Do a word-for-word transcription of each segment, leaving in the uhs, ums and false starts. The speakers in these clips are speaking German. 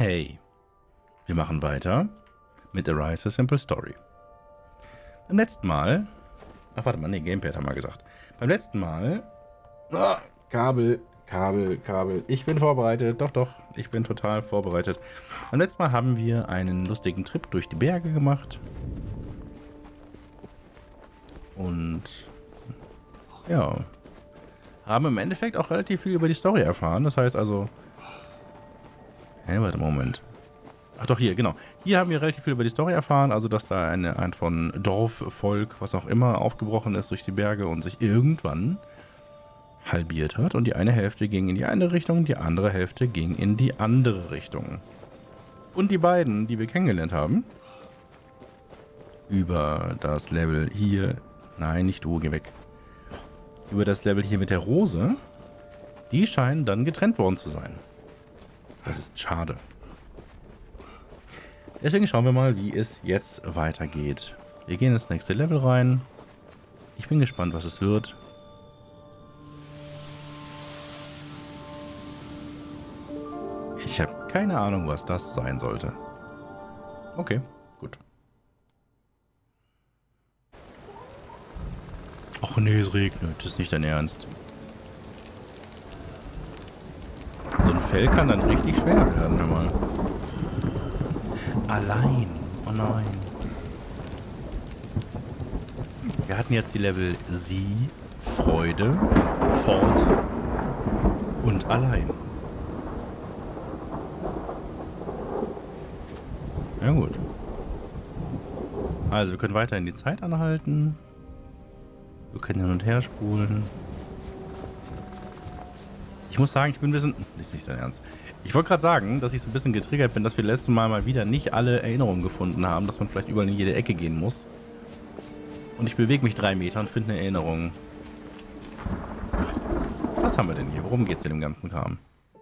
Hey, wir machen weiter mit Arise a Simple Story. Beim letzten Mal, ach warte mal, nee, Gamepad haben wir gesagt. Beim letzten Mal, oh, Kabel, Kabel, Kabel, ich bin vorbereitet, doch, doch, ich bin total vorbereitet. Beim letzten Mal haben wir einen lustigen Trip durch die Berge gemacht. Und ja, haben im Endeffekt auch relativ viel über die Story erfahren. Das heißt also, hey, warte, Moment. Ach doch, hier, genau. Hier haben wir relativ viel über die Story erfahren, also dass da eine, ein von Dorfvolk, was auch immer, aufgebrochen ist durch die Berge und sich irgendwann halbiert hat. Und die eine Hälfte ging in die eine Richtung, die andere Hälfte ging in die andere Richtung. Und die beiden, die wir kennengelernt haben, über das Level hier, nein, nicht du, geh weg, über das Level hier mit der Rose, die scheinen dann getrennt worden zu sein. Das ist schade. Deswegen schauen wir mal, wie es jetzt weitergeht. Wir gehen ins nächste Level rein. Ich bin gespannt, was es wird. Ich habe keine Ahnung, was das sein sollte. Okay, gut. Ach nee, es regnet. Das ist nicht dein Ernst. So ein Fell kann dann richtig schwer werden, hör mal. Allein. Oh nein. Wir hatten jetzt die Level Sie, Freude, Fort und Allein. Ja gut. Also wir können weiterhin die Zeit anhalten. Wir können hin und her spulen. Ich muss sagen, ich bin ein bisschen... Ist nicht dein Ernst. Ich wollte gerade sagen, dass ich so ein bisschen getriggert bin, dass wir letztes Mal mal wieder nicht alle Erinnerungen gefunden haben, dass man vielleicht überall in jede Ecke gehen muss. Und ich bewege mich drei Meter und finde eine Erinnerung. Was haben wir denn hier? Worum geht es denn im ganzen Kram?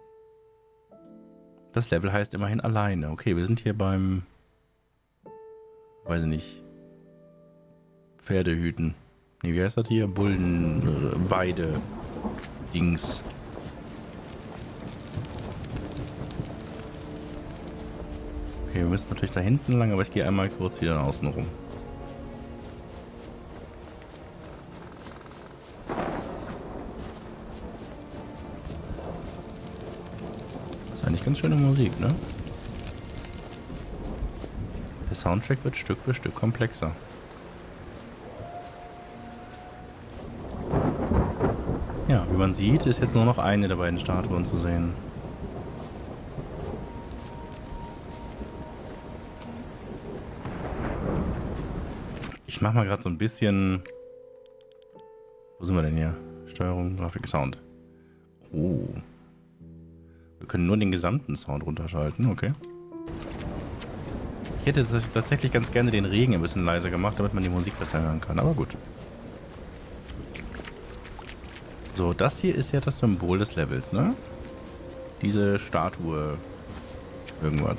Das Level heißt immerhin alleine. Okay, wir sind hier beim... Weiß ich nicht. Pferdehüten. Nee, wie heißt das hier? Bullenweide. Dings. Okay, wir müssen natürlich da hinten lang, aber ich gehe einmal kurz wieder außen rum. Das ist eigentlich ganz schöne Musik, ne? Der Soundtrack wird Stück für Stück komplexer. Ja, wie man sieht, ist jetzt nur noch eine der beiden Statuen zu sehen. Ich mach mal gerade so ein bisschen... Wo sind wir denn hier? Steuerung, Grafik, Sound. Oh. Wir können nur den gesamten Sound runterschalten, okay. Ich hätte tatsächlich ganz gerne den Regen ein bisschen leiser gemacht, damit man die Musik besser hören kann, aber gut. So, das hier ist ja das Symbol des Levels, ne? Diese Statue. Irgendwas.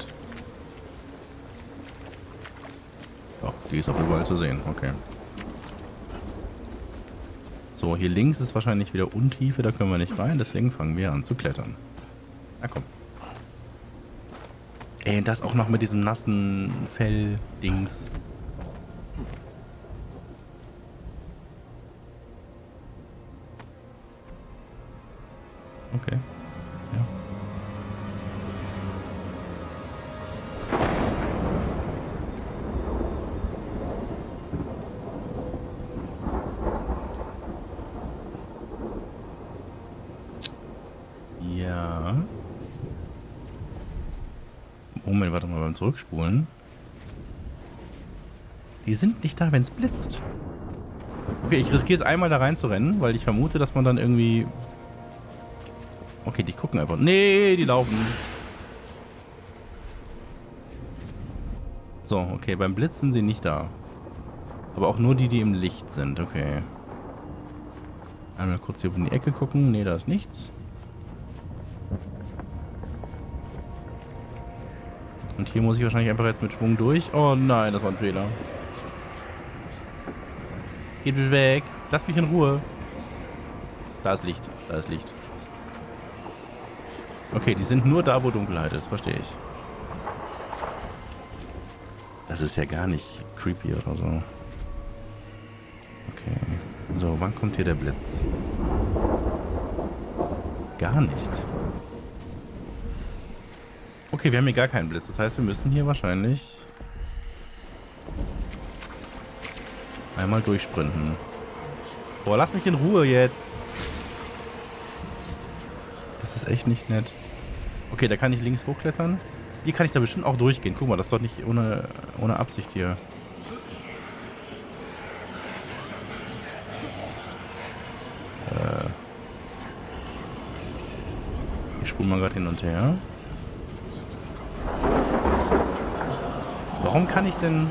Ja, die ist auch überall zu sehen, okay. So, hier links ist wahrscheinlich wieder Untiefe, da können wir nicht rein, deswegen fangen wir an zu klettern. Na komm. Ey, das auch noch mit diesem nassen Fell-Dings. Okay. Ja. Ja. Moment, warte mal beim Zurückspulen. Die sind nicht da, wenn es blitzt. Okay, ich riskiere es einmal da rein zu rennen, weil ich vermute, dass man dann irgendwie... Okay, die gucken einfach. Nee, die laufen. So, okay, beim Blitz sind sie nicht da. Aber auch nur die, die im Licht sind, okay. Einmal kurz hier um die Ecke gucken. Nee, da ist nichts. Und hier muss ich wahrscheinlich einfach jetzt mit Schwung durch. Oh nein, das war ein Fehler. Geht bitte weg. Lasst mich in Ruhe. Da ist Licht. Da ist Licht. Okay, die sind nur da, wo Dunkelheit ist. Verstehe ich. Das ist ja gar nicht creepy oder so. Okay. So, wann kommt hier der Blitz? Gar nicht. Okay, wir haben hier gar keinen Blitz. Das heißt, wir müssen hier wahrscheinlich einmal durchsprinten. Boah, lass mich in Ruhe jetzt. Das ist echt nicht nett. Okay, da kann ich links hochklettern. Hier kann ich da bestimmt auch durchgehen. Guck mal, das ist doch nicht ohne, ohne Absicht hier. Äh. Ich spule mal gerade hin und her. Warum kann ich denn...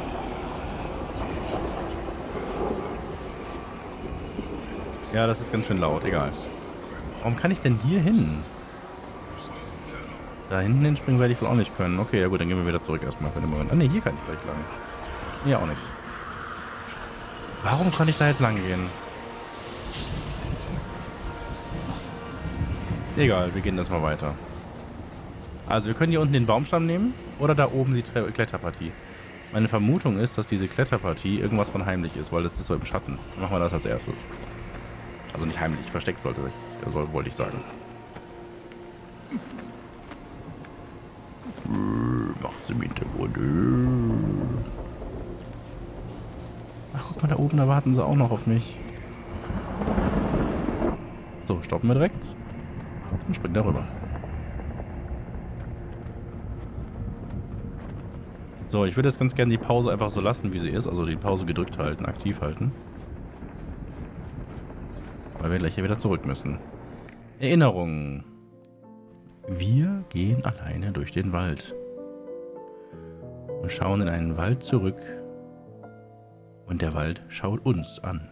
Ja, das ist ganz schön laut, egal. Warum kann ich denn hier hin? Da hinten hinspringen werde ich wohl auch nicht können. Okay, ja gut, dann gehen wir wieder zurück erstmal für den Moment. Ah ne, hier kann ich gleich lang. Hier auch nicht. Warum kann ich da jetzt lang gehen? Egal, wir gehen das mal weiter. Also wir können hier unten den Baumstamm nehmen oder da oben die Tre Kletterpartie. Meine Vermutung ist, dass diese Kletterpartie irgendwas von heimlich ist, weil das ist so im Schatten. Dann machen wir das als erstes. Also nicht heimlich, versteckt sollte ich, soll, wollte ich sagen. Macht's im Hintergrund. Ach, guck mal da oben, da warten sie auch noch auf mich. So, stoppen wir direkt. Und springen darüber. So, ich würde jetzt ganz gerne die Pause einfach so lassen, wie sie ist. Also die Pause gedrückt halten, aktiv halten. Weil wir gleich hier wieder zurück müssen. Erinnerungen. Wir gehen alleine durch den Wald. Und schauen in einen Wald zurück. Und der Wald schaut uns an.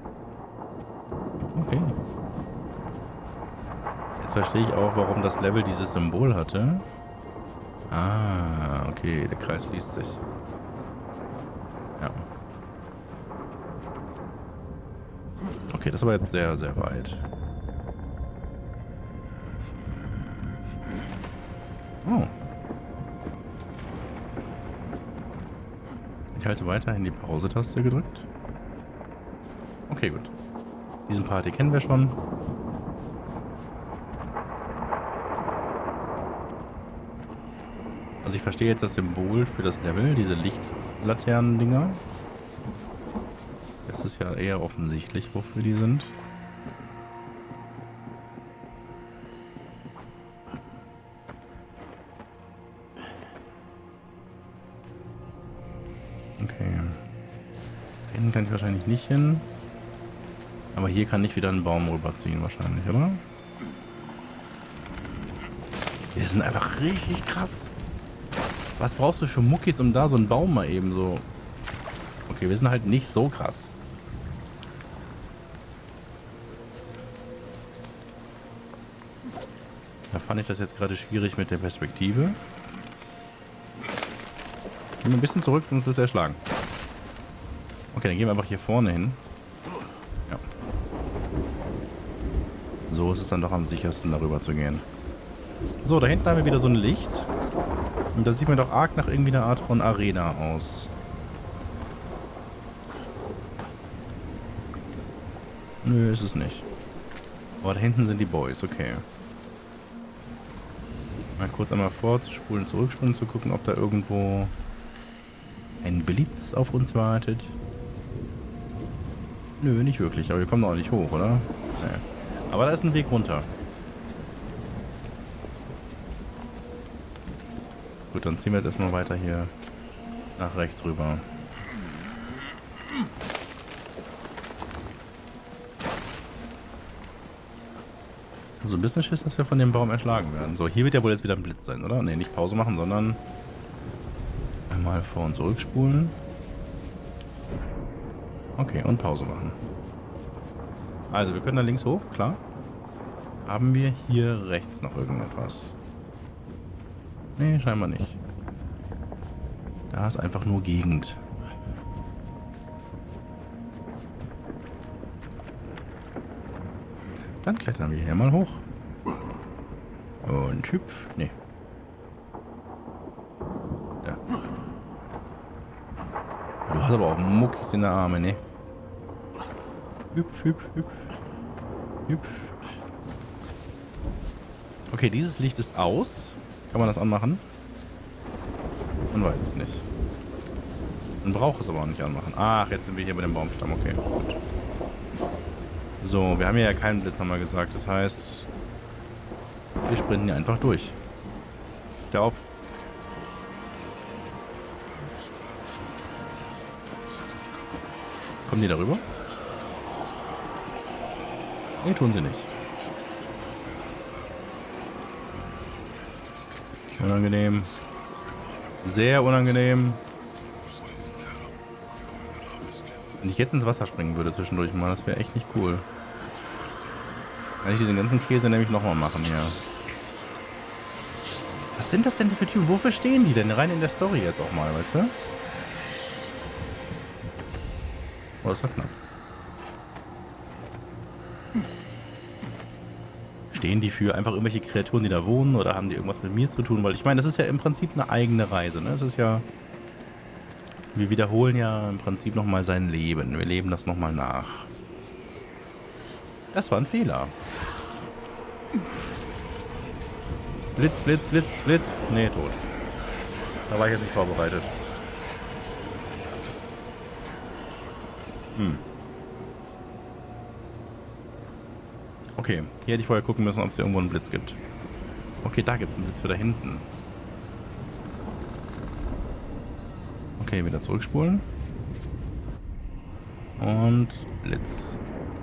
Okay. Jetzt verstehe ich auch, warum das Level dieses Symbol hatte. Ah, okay, der Kreis schließt sich. Ja. Okay, das war jetzt sehr, sehr weit. Oh. Ich halte weiterhin die Pause-Taste gedrückt. Okay, gut. Diesen Part hier kennen wir schon. Also ich verstehe jetzt das Symbol für das Level, diese Lichtlaternen-Dinger. Es ist ja eher offensichtlich, wofür die sind. Okay. Hinten kann ich wahrscheinlich nicht hin. Aber hier kann ich wieder einen Baum rüberziehen wahrscheinlich, oder? Die sind einfach richtig krass. Was brauchst du für Muckis, um da so einen Baum mal eben so... Okay, wir sind halt nicht so krass. Da fand ich das jetzt gerade schwierig mit der Perspektive. Gehen wir ein bisschen zurück, sonst wirst du erschlagen. Okay, dann gehen wir einfach hier vorne hin. Ja. So ist es dann doch am sichersten, darüber zu gehen. So, da hinten haben wir wieder so ein Licht. Und das sieht mir doch arg nach irgendwie einer Art von Arena aus. Nö, ist es nicht. Aber da hinten sind die Boys, okay. Mal kurz einmal vorzuspulen, zurückspulen, zu gucken, ob da irgendwo ein Blitz auf uns wartet. Nö, nicht wirklich, aber wir kommen auch nicht hoch, oder? Nee. Aber da ist ein Weg runter. Gut, dann ziehen wir jetzt erstmal weiter hier nach rechts rüber. So ein bisschen Schiss, dass wir von dem Baum erschlagen werden. So, hier wird ja wohl jetzt wieder ein Blitz sein, oder? Ne, nicht Pause machen, sondern einmal vor- und zurückspulen. Okay, und Pause machen. Also, wir können da links hoch, klar. Haben wir hier rechts noch irgendetwas? Nee, scheinbar nicht. Da ist einfach nur Gegend. Dann klettern wir hier mal hoch. Und hüpf. Nee. Da. hast aber auch Muckis in der Arme, ne? Hüpf, hüpf, hüpf. Hüpf. Okay, dieses Licht ist aus. Kann man das anmachen? Man weiß es nicht. Man braucht es aber auch nicht anmachen. Ach, jetzt sind wir hier bei dem Baumstamm. Okay, gut. So, wir haben hier ja keinen Blitz, haben wir gesagt. Das heißt, wir sprinten hier einfach durch. Hör auf. Kommen die darüber? Nee, tun sie nicht. Unangenehm. Sehr unangenehm. Wenn ich jetzt ins Wasser springen würde zwischendurch mal, das wäre echt nicht cool. Kann ich diesen ganzen Käse nämlich nochmal machen hier. Was sind das denn für Typen? Wofür stehen die denn? Rein in der Story jetzt auch mal, weißt du? Oh, das war knapp. Stehen die für einfach irgendwelche Kreaturen, die da wohnen, oder haben die irgendwas mit mir zu tun? Weil ich meine, das ist ja im Prinzip eine eigene Reise, ne? Es ist ja... Wir wiederholen ja im Prinzip nochmal sein Leben. Wir leben das nochmal nach. Das war ein Fehler. Blitz, Blitz, Blitz, Blitz. Nee, tot. Da war ich jetzt nicht vorbereitet. Hm. Okay, hier hätte ich vorher gucken müssen, ob es irgendwo einen Blitz gibt. Okay, da gibt es einen Blitz für da hinten. Okay, wieder zurückspulen. Und Blitz.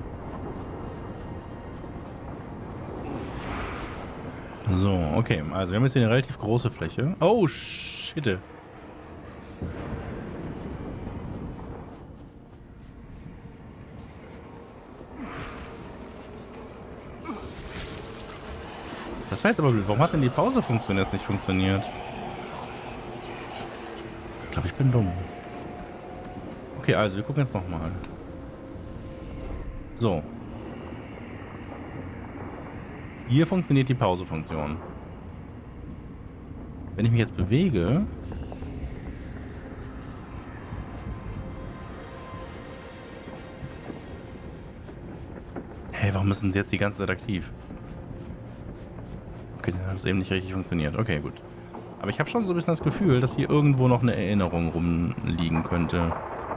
So, okay. Also wir haben jetzt hier eine relativ große Fläche. Oh, shit. Das war jetzt aber blöd. Warum hat denn die Pause-Funktion jetzt nicht funktioniert? Ich glaube, ich bin dumm. Okay, also wir gucken jetzt nochmal. So. Hier funktioniert die Pause-Funktion. Wenn ich mich jetzt bewege... Hey, warum müssen sie jetzt die ganze Zeit aktiv? Okay, dann hat es eben nicht richtig funktioniert. Okay, gut. Aber ich habe schon so ein bisschen das Gefühl, dass hier irgendwo noch eine Erinnerung rumliegen könnte.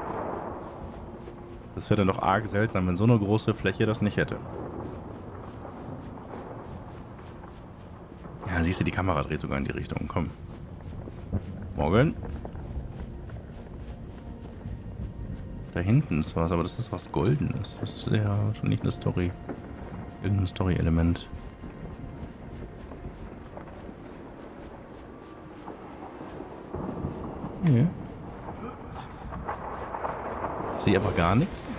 Das wäre dann doch arg seltsam, wenn so eine große Fläche das nicht hätte. Ja, siehst du, die Kamera dreht sogar in die Richtung. Komm. Morgen. Da hinten ist was, aber das ist was Goldenes. Das ist ja schon nicht eine Story. Irgendein Story-Element. Okay. Ich sehe aber gar nichts.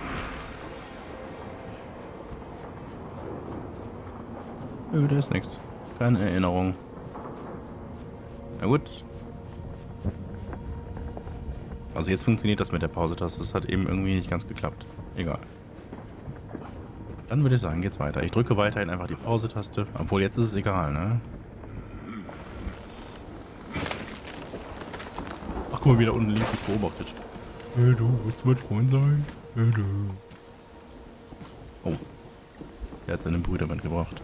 Nö, da ist nichts. Keine Erinnerung. Na gut. Also jetzt funktioniert das mit der Pause-Taste. Das hat eben irgendwie nicht ganz geklappt. Egal. Dann würde ich sagen, geht's weiter. Ich drücke weiterhin einfach die Pause-Taste. Obwohl, jetzt ist es egal, ne? Ach, guck mal, wieder unten links mich beobachtet. Hey du, willst du mein Freund sein? Hey du. Oh. Der hat seine Brüder mitgebracht.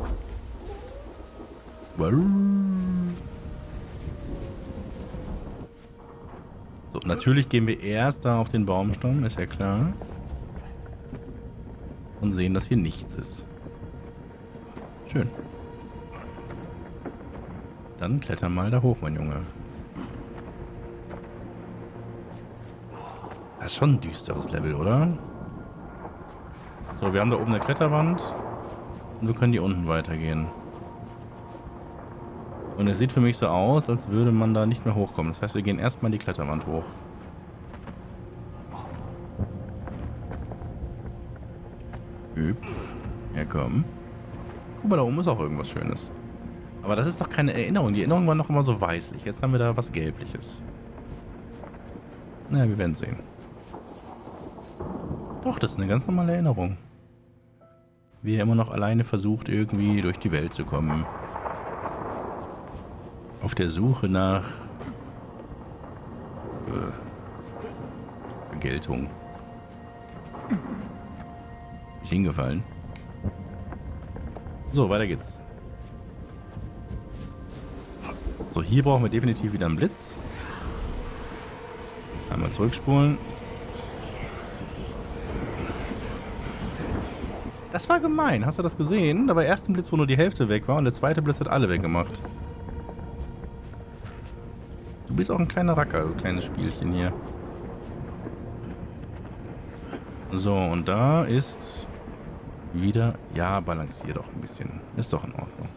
So, natürlich gehen wir erst da auf den Baumstamm, ist ja klar. Und sehen, dass hier nichts ist. Schön. Dann kletter mal da hoch, mein Junge. Das ist schon ein düsteres Level, oder? So, wir haben da oben eine Kletterwand. Und wir können hier unten weitergehen. Und es sieht für mich so aus, als würde man da nicht mehr hochkommen. Das heißt, wir gehen erstmal die Kletterwand hoch. Hüpf. Ja, komm. Guck mal, da oben ist auch irgendwas Schönes. Aber das ist doch keine Erinnerung. Die Erinnerung war noch immer so weißlich. Jetzt haben wir da was Gelbliches. Naja, wir werden sehen. Doch, das ist eine ganz normale Erinnerung. Wie er immer noch alleine versucht, irgendwie durch die Welt zu kommen. Auf der Suche nach äh, Vergeltung. Bin ich hingefallen? So, weiter geht's. So, hier brauchen wir definitiv wieder einen Blitz. Einmal zurückspulen. Das war gemein. Hast du das gesehen? Da war erst ein Blitz, wo nur die Hälfte weg war und der zweite Blitz hat alle weggemacht. Du bist auch ein kleiner Racker, so ein kleines Spielchen hier. So, und da ist wieder... Ja, balancier doch ein bisschen. Ist doch in Ordnung.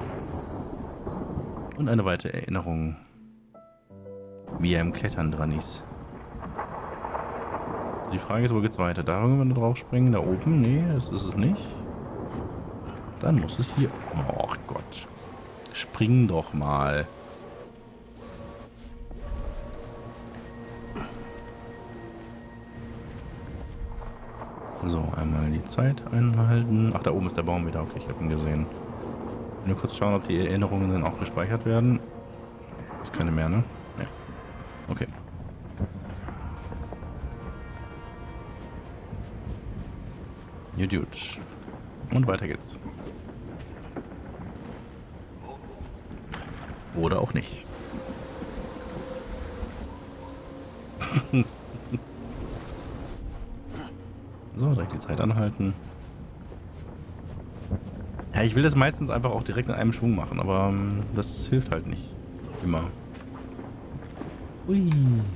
Und eine weitere Erinnerung, wie er im Klettern dran ist. Die Frage ist, wo geht's weiter? Da irgendwann drauf springen? Da oben? Nee, das ist es nicht. Dann muss es hier... Oh Gott. Spring doch mal. So, einmal die Zeit einhalten. Ach, da oben ist der Baum wieder. Okay, ich habe ihn gesehen. Nur kurz schauen, ob die Erinnerungen dann auch gespeichert werden. Ist keine mehr, ne? Ne. Okay. Gut, gut. Und weiter geht's. Oder auch nicht. So, direkt die Zeit anhalten. Ja, ich will das meistens einfach auch direkt in einem Schwung machen, aber ähm, das hilft halt nicht. Immer. Hui.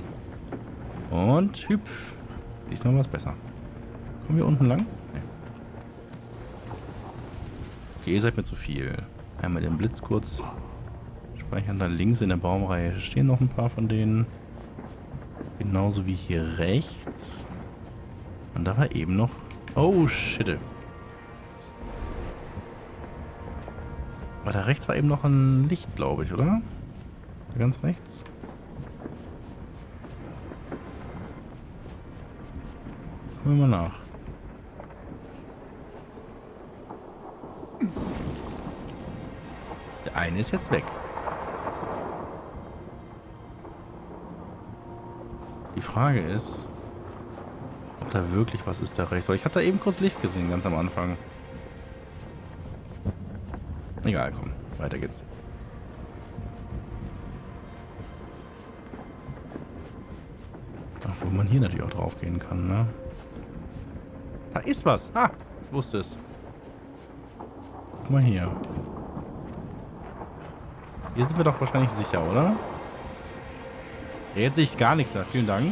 Und hüpf. Diesmal was besser. Kommen wir unten lang? Nee. Okay, ihr seid mir zu viel. Einmal den Blitz kurz speichern. Da links in der Baumreihe stehen noch ein paar von denen. Genauso wie hier rechts. Und da war eben noch... Oh, shit. Aber da rechts war eben noch ein Licht, glaube ich, oder? Da ganz rechts. Gucken wir mal nach. Der eine ist jetzt weg. Die Frage ist, ob da wirklich was ist da rechts. Weil ich habe da eben kurz Licht gesehen, ganz am Anfang. Egal, komm. Weiter geht's. Obwohl man hier natürlich auch drauf gehen kann, ne? Da ist was. Ah, ich wusste es. Guck mal hier. Hier sind wir doch wahrscheinlich sicher, oder? Ja, jetzt sehe ich gar nichts mehr. Vielen Dank.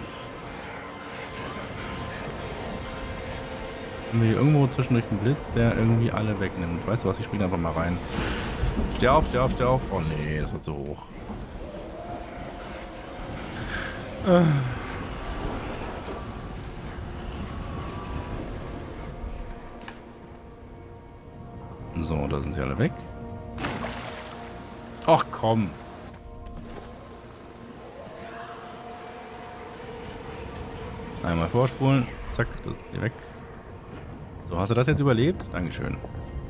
Haben wir hier irgendwo zwischendurch einen Blitz, der irgendwie alle wegnimmt. Weißt du was? Ich springe einfach mal rein. Steh auf, steh auf, steh auf. Oh nee, das wird zu hoch. Äh. So, da sind sie alle weg. Ach komm. Einmal vorspulen. Zack, das ist sie weg. So, hast du das jetzt überlebt? Dankeschön.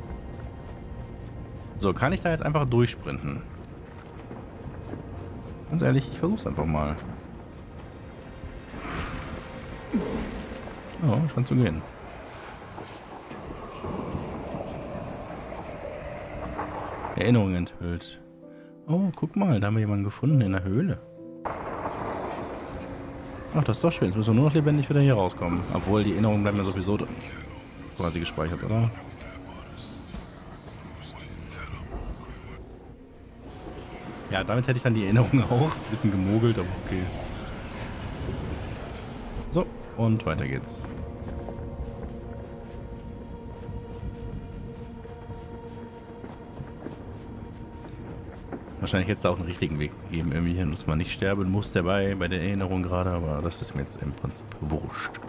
So, kann ich da jetzt einfach durchsprinten? Ganz ehrlich, ich versuch's einfach mal. Ja, scheint zu gehen. Erinnerung enthüllt. Oh, guck mal, da haben wir jemanden gefunden in der Höhle. Ach, das ist doch schön. Jetzt müssen wir nur noch lebendig wieder hier rauskommen. Obwohl, die Erinnerungen bleiben ja sowieso quasi gespeichert, oder? Ja, damit hätte ich dann die Erinnerung auch. Ein bisschen gemogelt, aber okay. So, und weiter geht's. Wahrscheinlich hätte es da auch einen richtigen Weg gegeben, irgendwie hin, dass man nicht sterben muss dabei bei der Erinnerung gerade, aber das ist mir jetzt im Prinzip wurscht.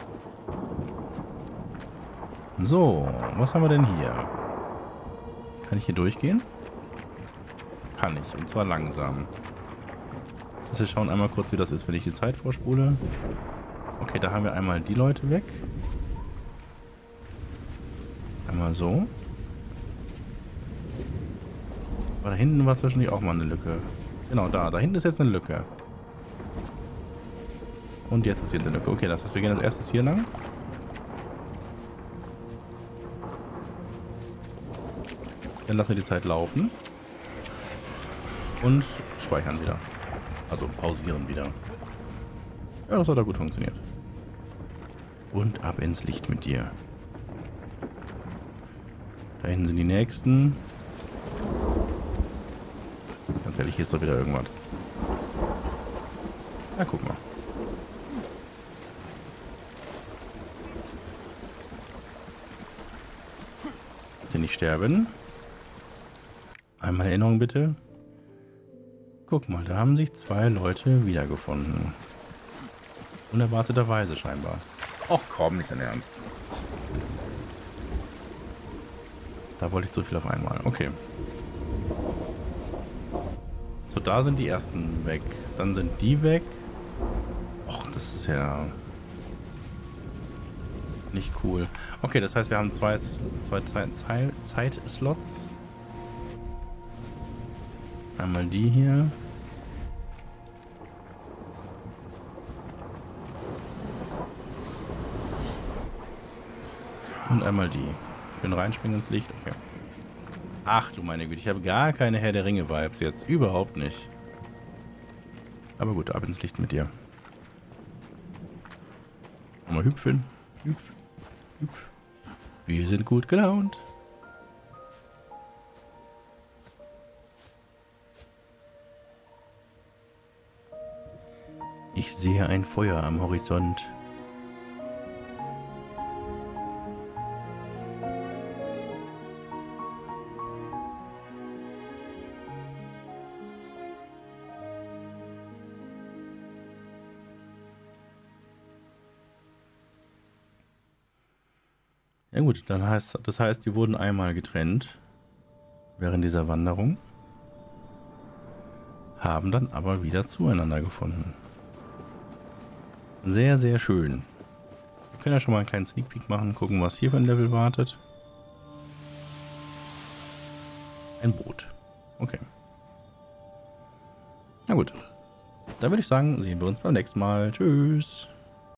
So, was haben wir denn hier? Kann ich hier durchgehen? Kann ich, und zwar langsam. Wir schauen einmal kurz, wie das ist, wenn ich die Zeit vorspule. Okay, da haben wir einmal die Leute weg. Einmal so. Aber da hinten war zwischendurch auch mal eine Lücke. Genau, da. Da hinten ist jetzt eine Lücke. Und jetzt ist hier eine Lücke. Okay, das heißt, wir gehen als erstes hier lang. Dann lassen wir die Zeit laufen. Und speichern wieder. Also pausieren wieder. Ja, das hat da gut funktioniert. Und ab ins Licht mit dir. Da hinten sind die nächsten. Ganz ehrlich, hier ist doch wieder irgendwas. Ja, guck mal. Bitte nicht sterben. Einmal Erinnerung bitte. Guck mal, da haben sich zwei Leute wiedergefunden. Unerwarteterweise scheinbar. Och komm, nicht dein Ernst. Da wollte ich zu viel auf einmal. Okay. So, da sind die ersten weg. Dann sind die weg. Och, das ist ja nicht cool. Okay, das heißt, wir haben zwei, zwei, zwei Zeit, Zeitslots. Einmal die hier. Und einmal die. Schön reinspringen ins Licht. Okay. Ach du meine Güte, ich habe gar keine Herr der Ringe-Vibes jetzt. Überhaupt nicht. Aber gut, ab ins Licht mit dir. Mal hüpfen. Hüpf. Hüpf. Wir sind gut gelaunt. Ich sehe ein Feuer am Horizont. Ja gut, dann heißt das heißt, die wurden einmal getrennt während dieser Wanderung, haben dann aber wieder zueinander gefunden. Sehr, sehr schön. Wir können ja schon mal einen kleinen Sneak Peek machen, gucken, was hier für ein Level wartet. Ein Boot. Okay. Na gut. Dann würde ich sagen, sehen wir uns beim nächsten Mal. Tschüss.